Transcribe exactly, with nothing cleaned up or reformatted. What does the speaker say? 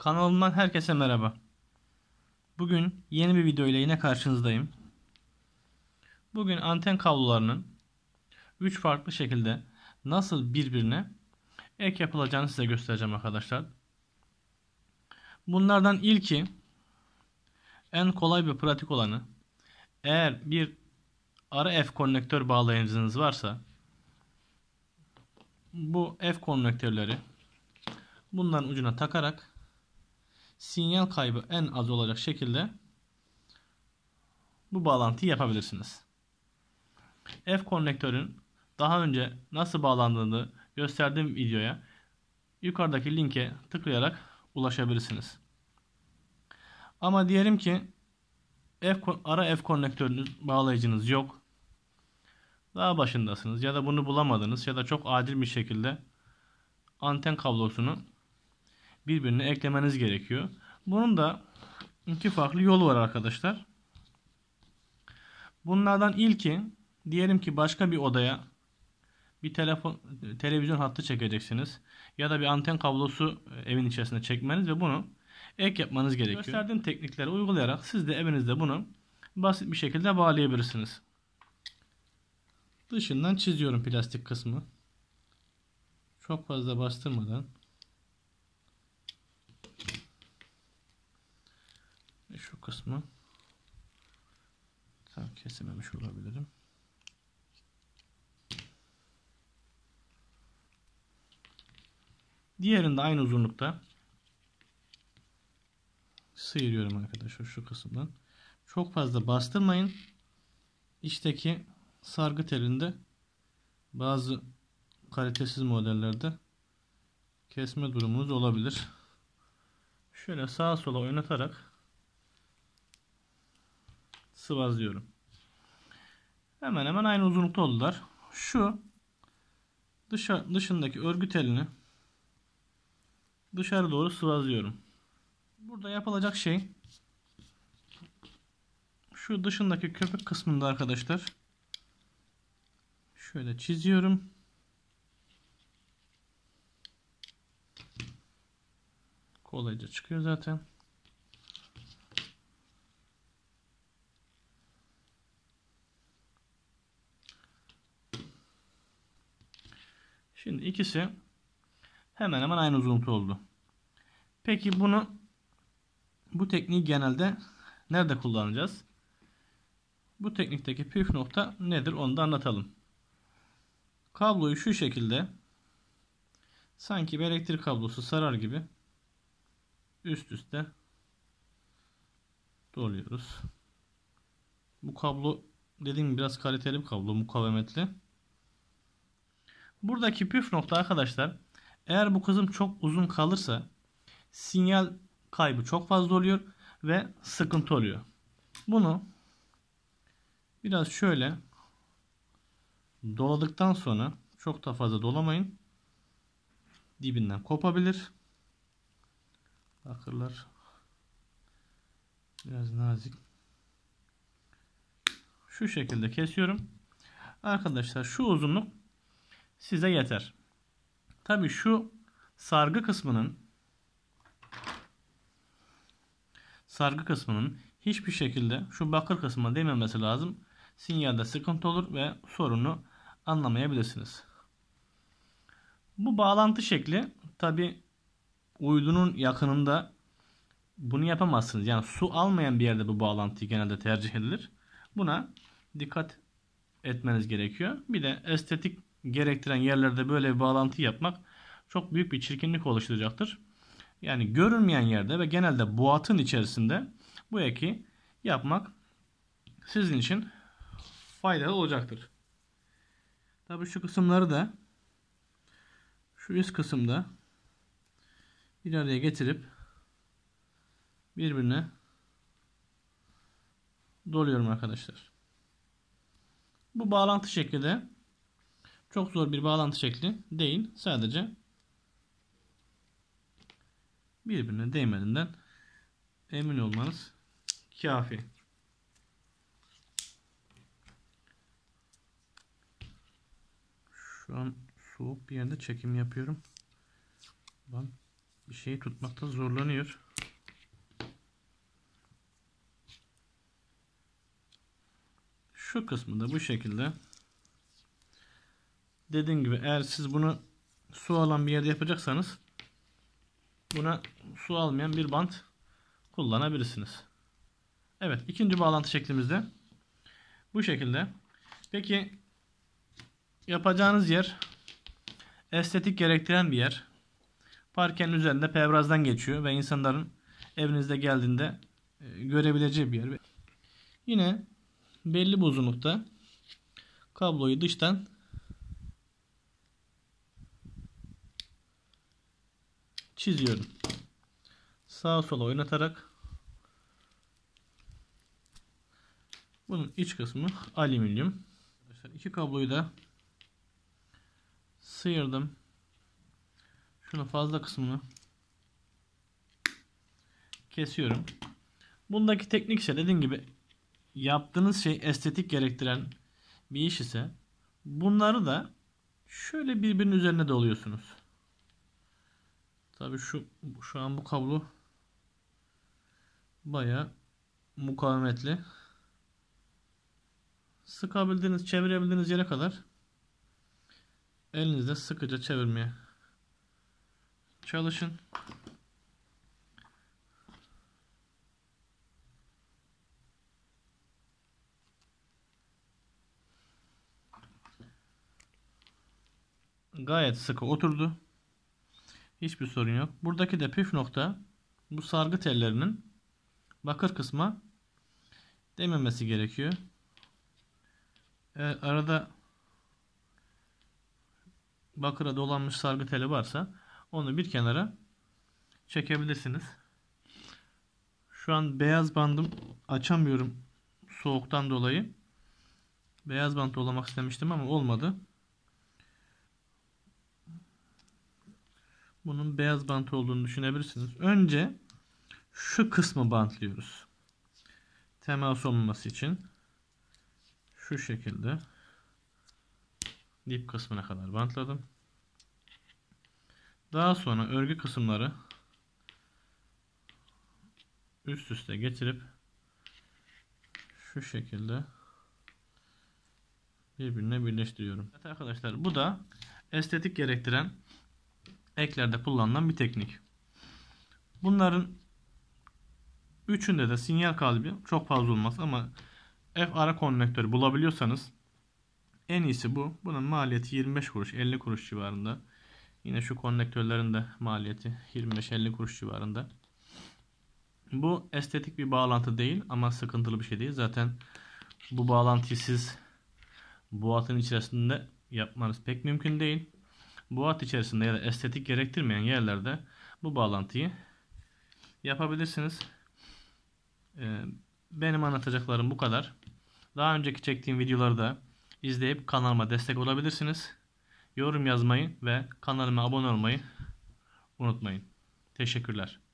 Kanalımdan herkese merhaba. Bugün yeni bir video ile yine karşınızdayım. Bugün anten kablolarının üç farklı şekilde nasıl birbirine ek yapılacağını size göstereceğim arkadaşlar. Bunlardan ilki, en kolay ve pratik olanı, eğer bir ara F konnektör bağlayıcınız varsa bu F konnektörleri bunların ucuna takarak sinyal kaybı en az olacak şekilde bu bağlantıyı yapabilirsiniz. F konnektörün daha önce nasıl bağlandığını gösterdiğim videoya yukarıdaki linke tıklayarak ulaşabilirsiniz. Ama diyelim ki F, ara F konnektörünüz bağlayıcınız yok. Daha başındasınız ya da bunu bulamadınız ya da çok acil bir şekilde anten kablosunu birbirine eklemeniz gerekiyor. Bunun da iki farklı yolu var arkadaşlar. Bunlardan ilki, diyelim ki başka bir odaya bir telefon televizyon hattı çekeceksiniz ya da bir anten kablosu evin içerisinde çekmeniz ve bunu ek yapmanız gerekiyor. Gösterdiğim teknikleri uygulayarak siz de evinizde bunu basit bir şekilde bağlayabilirsiniz. Dışından çiziyorum plastik kısmı. Çok fazla bastırmadan. Şu kısmı tam kesememiş olabilirim. Diğerini de aynı uzunlukta sıyırıyorum arkadaşlar şu kısımdan. Çok fazla bastırmayın. İçteki sargı telinde bazı kalitesiz modellerde kesme durumunuz olabilir. Şöyle sağa sola oynatarak sıvazlıyorum. Hemen hemen aynı uzunlukta oldular. Şu dışa, dışındaki örgü telini dışarı doğru sıvazlıyorum. Burada yapılacak şey, şu dışındaki köpük kısmında arkadaşlar şöyle çiziyorum. Kolayca çıkıyor zaten. Şimdi ikisi hemen hemen aynı uzunlukta oldu. Peki bunu, bu tekniği genelde nerede kullanacağız? Bu teknikteki püf nokta nedir onu da anlatalım. Kabloyu şu şekilde, sanki bir elektrik kablosu sarar gibi üst üste doluyoruz. Bu kablo dediğim gibi biraz kaliteli bir kablo, mukavemetli. Buradaki püf nokta arkadaşlar, eğer bu kısım çok uzun kalırsa sinyal kaybı çok fazla oluyor ve sıkıntı oluyor. Bunu biraz şöyle doladıktan sonra, çok da fazla dolamayın, dibinden kopabilir. Bakırlar biraz nazik. Şu şekilde kesiyorum. Arkadaşlar şu uzunluk size yeter. Tabii şu sargı kısmının sargı kısmının hiçbir şekilde şu bakır kısmına değmemesi lazım. Sinyalde sıkıntı olur ve sorunu anlamayabilirsiniz. Bu bağlantı şekli tabii uydunun yakınında bunu yapamazsınız. Yani su almayan bir yerde bu bağlantı genelde tercih edilir. Buna dikkat etmeniz gerekiyor. Bir de estetik gerektiren yerlerde böyle bir bağlantı yapmak çok büyük bir çirkinlik oluşturacaktır. Yani görünmeyen yerde ve genelde boğatın içerisinde bu eki yapmak sizin için faydalı olacaktır. Tabii şu kısımları da şu üst kısımda bir araya getirip birbirine doluyorum arkadaşlar. Bu bağlantı şekli de çok zor bir bağlantı şekli değil. Sadece birbirine değmediğinden emin olmanız kafi. Şu an soğuk bir yerde çekim yapıyorum. Ben bir şeyi tutmakta zorlanıyor. Şu kısmı da bu şekilde. Dediğim gibi eğer siz bunu su alan bir yerde yapacaksanız buna su almayan bir bant kullanabilirsiniz. Evet, ikinci bağlantı şeklimizde bu şekilde. Peki yapacağınız yer estetik gerektiren bir yer. Parkenin üzerinde pevrazdan geçiyor ve insanların evinizde geldiğinde e, görebileceği bir yer. Yine belli bir uzunlukta kabloyu dıştan çiziyorum. Sağa sola oynatarak. Bunun iç kısmı alüminyum. İki kabloyu da sıyırdım. Şunu fazla kısmını kesiyorum. Bundaki teknik ise dediğim gibi yaptığınız şey estetik gerektiren bir iş ise bunları da şöyle birbirinin üzerine doluyorsunuz. Tabii şu şu an bu kablo bayağı mukavemetli. Sıkabildiğiniz, çevirebildiğiniz yere kadar elinizde sıkıca çevirmeye çalışın. Gayet sıkı oturdu. Hiçbir sorun yok. Buradaki de püf nokta bu sargı tellerinin bakır kısma değmemesi gerekiyor. Eğer arada bakıra dolanmış sargı teli varsa onu bir kenara çekebilirsiniz. Şu an beyaz bandım açamıyorum soğuktan dolayı. Beyaz bant dolamak istemiştim ama olmadı. Bunun beyaz bant olduğunu düşünebilirsiniz. Önce şu kısmı bantlıyoruz. Temas olmaması için şu şekilde dip kısmına kadar bantladım. Daha sonra örgü kısımları üst üste getirip şu şekilde birbirine birleştiriyorum. Evet arkadaşlar, bu da estetik gerektiren eklerde kullanılan bir teknik. Bunların üçünde de sinyal kalıbı çok fazla olmaz ama F ara konnektörü bulabiliyorsanız en iyisi bu. Bunun maliyeti yirmi beş kuruş elli kuruş civarında. Yine şu konnektörlerin de maliyeti yirmi beş elli kuruş civarında. Bu estetik bir bağlantı değil ama sıkıntılı bir şey değil. Zaten bu bağlantıyı siz bu hatın içerisinde yapmanız pek mümkün değil. Bu hat içerisinde ya da estetik gerektirmeyen yerlerde bu bağlantıyı yapabilirsiniz. Ee, benim anlatacaklarım bu kadar. Daha önceki çektiğim videoları da izleyip kanalıma destek olabilirsiniz. Yorum yazmayı ve kanalıma abone olmayı unutmayın. Teşekkürler.